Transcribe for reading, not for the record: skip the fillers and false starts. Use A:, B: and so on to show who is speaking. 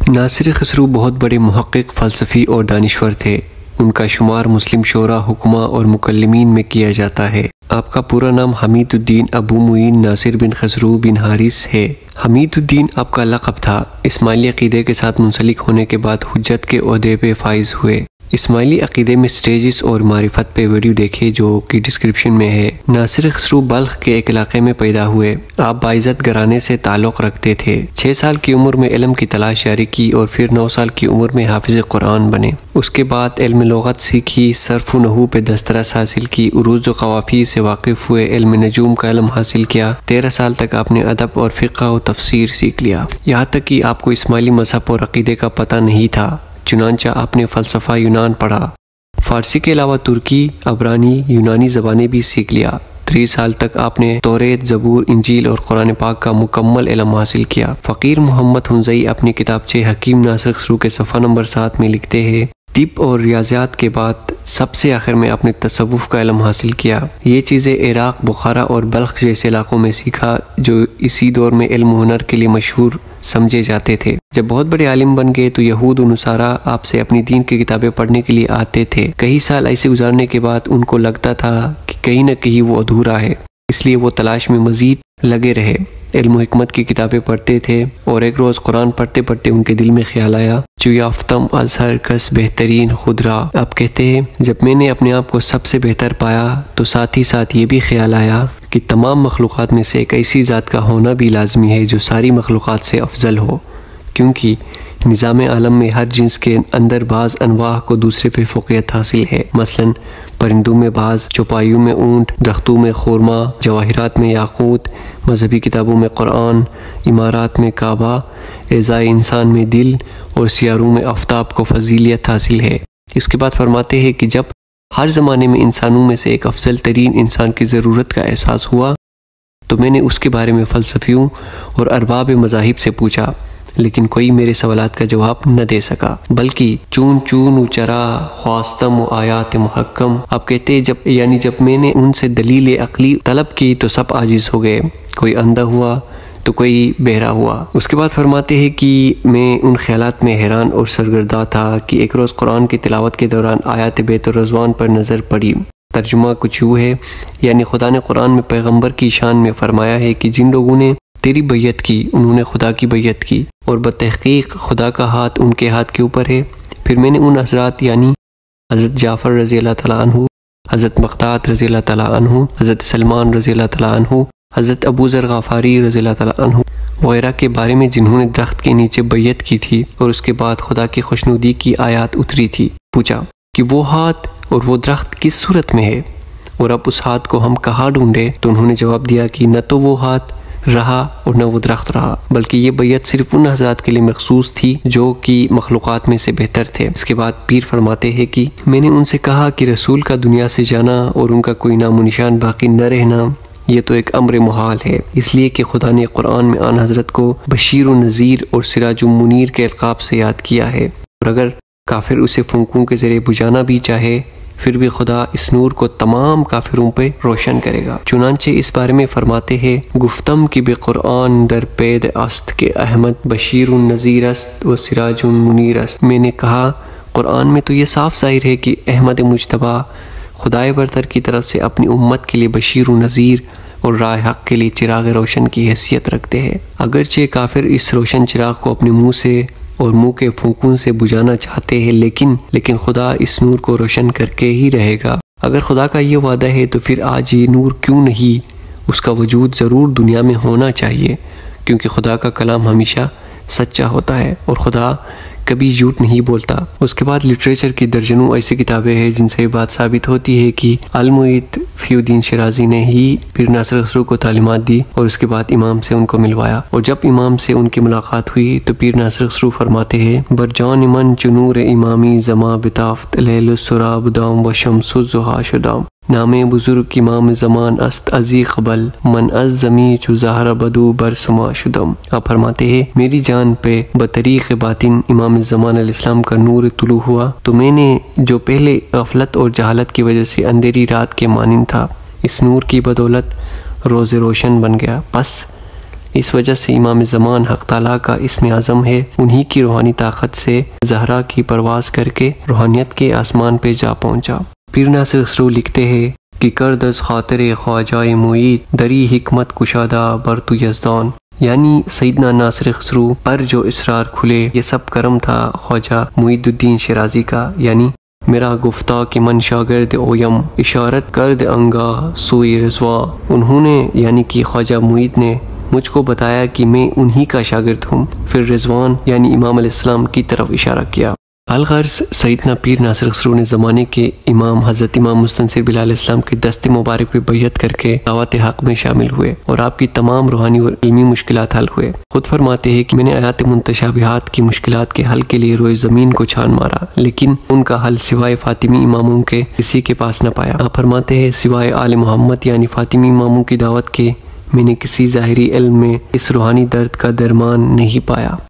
A: ناصر خسرو بہت بڑے محقق، فلسفی اور دانشور تھے۔ ان کا شمار مسلم شعراء، حکماء اور مکلمین میں کیا جاتا ہے۔ آپ کا پورا نام حمید الدین ابو معین ناصر بن خسرو بن حارث ہے۔ حمید الدین آپ کا لقب تھا۔ اسماعیلی عقیدے کے ساتھ منسلک ہونے کے بعد حجت کے عہدے پہ فائز ہوئے۔ اسماعیلی عقیدے میں سٹیجز اور معرفت پہ ویڈیو دیکھے جو کہ ڈسکرپشن میں ہے۔ ناصر خسرو بلخ کے ایک علاقے میں پیدا ہوئے۔ آپ باعزت گھرانے سے تعلق رکھتے تھے۔ 6 سال کی عمر میں علم کی تلاش جاری کی اور پھر 9 سال کی عمر میں حافظ قرآن بنے۔ اس کے بعد علم لغت سیکھی، صرف و نحو پہ دسترس حاصل کی، عروض و قوافی سے واقف ہوئے، علم نجوم کا علم حاصل کیا۔ 13 سال تک آپ نے ادب اور فقہ و تفسیر سیکھ لیا، یہاں تک کہ آپ کو اسماعیلی مذہب اور عقیدے کا پتہ نہیں تھا۔ چنانچہ آپ نے فلسفہ یونان پڑھا۔ فارسی کے علاوہ ترکی، عبرانی، یونانی زبانیں بھی سیکھ لیا۔ 3 سال تک آپ نے توریت، زبور، انجیل اور قرآن پاک کا مکمل علم حاصل کیا۔ فقیر محمد حنزئی اپنی کتابچے حکیم ناصر خسرو کے صفحہ نمبر 7 میں لکھتے ہیں، طب اور ریاضیات کے بعد سب سے آخر میں آپ نے تصوف کا علم حاصل کیا۔ یہ چیزیں عراق، بخارا اور بلخ جیسے علاقوں میں سیکھا جو اسی دور میں علم و ہنر کے لیے مشہور سمجھے جاتے تھے۔ جب بہت بڑے عالم بن گئے تو یہود و نصارہ آپ سے اپنی دین کی کتابیں پڑھنے کے لیے آتے تھے۔ کئی سال ایسے گزارنے کے بعد ان کو لگتا تھا کہ کہیں نہ کہیں وہ ادھورا ہے، اس لیے وہ تلاش میں مزید لگے رہے، علم و حکمت کی کتابیں پڑھتے تھے۔ اور ایک روز قرآن پڑھتے پڑھتے ان کے دل میں خیال آیا، جو یافتم از ہر کس بہترین خود را۔ آپ کہتے ہیں، جب میں نے اپنے آپ کو سب سے بہتر پایا تو ساتھ ہی ساتھ یہ بھی خیال آیا کہ تمام مخلوقات میں سے ایک ایسی ذات کا ہونا بھی لازمی ہے جو ساری مخلوقات سے افضل ہو، کیونکہ نظام عالم میں ہر جنس کے اندر بعض انواع کو دوسرے پہ فوقیت حاصل ہے۔ مثلا پرندوں میں باز، چوپایوں میں اونٹ، درختوں میں خورما، جواہرات میں یاقوت، مذہبی کتابوں میں قرآن، عمارات میں کعبہ، اعضائے انسان میں دل اور سیاروں میں آفتاب کو فضیلیت حاصل ہے۔ اس کے بعد فرماتے ہیں کہ جب ہر زمانے میں انسانوں میں سے ایک افضل ترین انسان کی ضرورت کا احساس ہوا تو میں نے اس کے بارے میں فلسفیوں اور ارباب مذاہب سے پوچھا، لیکن کوئی میرے سوالات کا جواب نہ دے سکا، بلکہ چون چون و چرا خواستم و آیات محکم۔ آپ کہتے ہیں جب میں نے ان سے دلیل عقلی طلب کی تو سب عاجز ہو گئے، کوئی اندھا ہوا تو کوئی بہرا ہوا۔ اس کے بعد فرماتے ہیں کہ میں ان خیالات میں حیران اور سرگردہ تھا کہ ایک روز قرآن کی تلاوت کے دوران آیات بیت الرضوان پر نظر پڑی۔ ترجمہ کچھ یوں ہے، یعنی خدا نے قرآن میں پیغمبر کی شان میں فرمایا ہے کہ جن لوگوں نے تیری بیعت کی انہوں نے خدا کی بیعت کی، اور بتحقیق خدا کا ہاتھ ان کے ہاتھ کے اوپر ہے۔ پھر میں نے ان حضرات یعنی حضرت جعفر رضی اللہ تعالیٰ عنہ، حضرت مقداد رضی اللہ تعالیٰ عنہ، حضرت سلمان رضی اللہ تعالیٰ عنہ، حضرت ابو ذر غفاری رضی اللہ تعالیٰ عنہ وغیرہ کے بارے میں جنہوں نے درخت کے نیچے بیعت کی تھی اور اس کے بعد خدا کی خوشنودی کی آیات اتری تھی، پوچھا کہ وہ ہاتھ اور وہ درخت کس صورت میں ہے اور اب اس ہاتھ کو ہم کہاں ڈھونڈے؟ تو انہوں نے جواب دیا کہ نہ تو وہ ہاتھ رہا اور نہ وہ درخت رہا، بلکہ یہ بیعت صرف ان حضرات کے لیے مخصوص تھی جو کہ مخلوقات میں سے بہتر تھے۔ اس کے بعد پیر فرماتے ہیں کہ میں نے ان سے کہا کہ رسول کا دنیا سے جانا اور ان کا کوئی نام و نشان باقی نہ رہنا یہ تو ایک امر محال ہے، اس لیے کہ خدا نے قرآن میں آن حضرت کو بشیر و نذیر اور سراج و منیر کے القاب سے یاد کیا ہے، اور اگر کافر اسے پھونکوں کے ذریعے بجھانا بھی چاہے پھر بھی خدا اس نور کو تمام کافروں پہ روشن کرے گا۔ چنانچہ اس بارے میں فرماتے ہیں، گفتم کی بے قرآن در پید است کہ احمد بشیر النذیر است و سراج المنیر است۔ میں نے کہا قرآن میں تو یہ صاف ظاہر ہے کہ احمد مجتبی خدائے برتر کی طرف سے اپنی امت کے لیے بشیر و نذیر اور راہ حق کے لیے چراغ روشن کی حیثیت رکھتے ہیں، اگرچہ کافر اس روشن چراغ کو اپنے منہ سے اور منہ کے پھونکوں سے بجھانا چاہتے ہیں، لیکن خدا اس نور کو روشن کر کے ہی رہے گا۔ اگر خدا کا یہ وعدہ ہے تو پھر آج یہ نور کیوں نہیں؟ اس کا وجود ضرور دنیا میں ہونا چاہیے، کیونکہ خدا کا کلام ہمیشہ سچا ہوتا ہے اور خدا کبھی جھوٹ نہیں بولتا۔ اس کے بعد لٹریچر کی درجنوں ایسی کتابیں ہیں جن سے یہ بات ثابت ہوتی ہے کہ المعید فی الدین شیرازی نے ہی پیر ناصر خسرو کو تعلیمات دی اور اس کے بعد امام سے ان کو ملوایا، اور جب امام سے ان کی ملاقات ہوئی تو پیر ناصر خسرو فرماتے ہیں، برجان من چنور امامی زما بتافت لیل السراب دام و شمس الضحی شدام۔ نام بزرگ امام زمان است ازی قبل من از زمی چو زہر بدو برسما شدم۔ آپ فرماتے ہیں، میری جان پہ بطریق باطن امام زمان علیہ السلام کا نور طلوع ہوا تو میں نے جو پہلے غفلت اور جہالت کی وجہ سے اندھیری رات کے مانند تھا، اس نور کی بدولت روز روشن بن گیا، پس اس وجہ سے امام زمان حق تعالیٰ کا اسم اعظم ہے، انہی کی روحانی طاقت سے زہرا کی پرواز کر کے روحانیت کے آسمان پہ جا پہنچا۔ پیر ناصر خسرو لکھتے ہیں کہ کرد از خاطر خواجہ معید دری حکمت کشادہ بر تو یزدان، یعنی سیدنا ناصر خسرو پر جو اسرار کھلے، یہ سب کرم تھا خواجہ معید الدین شیرازی کا، یعنی میرا گفتہ کہ من شاگرد اویم اشارت کرد انگاہ سوئی رضواں، انہوں نے یعنی کہ خواجہ معید نے مجھ کو بتایا کہ میں انہی کا شاگرد ہوں، پھر رضوان یعنی امام علیہ السلام کی طرف اشارہ کیا۔ الغرض سیدنا پیر ناصر خسرو نے زمانے کے امام حضرت امام مستنصر بلال علیہ السلام کے دست مبارک پہ بیعت کر کے دعوت حق میں شامل ہوئے اور آپ کی تمام روحانی اور علمی مشکلات حل ہوئے۔ خود فرماتے ہیں کہ میں نے آیات متشابہات کی مشکلات کے حل کے لیے روئے زمین کو چھان مارا، لیکن ان کا حل سوائے فاطمی اماموں کے کسی کے پاس نہ پایا۔ آپ فرماتے ہیں سوائے آل محمد یعنی فاطمی اماموں کی دعوت کے میں نے کسی ظاہری علم میں اس روحانی درد کا درمان نہیں پایا۔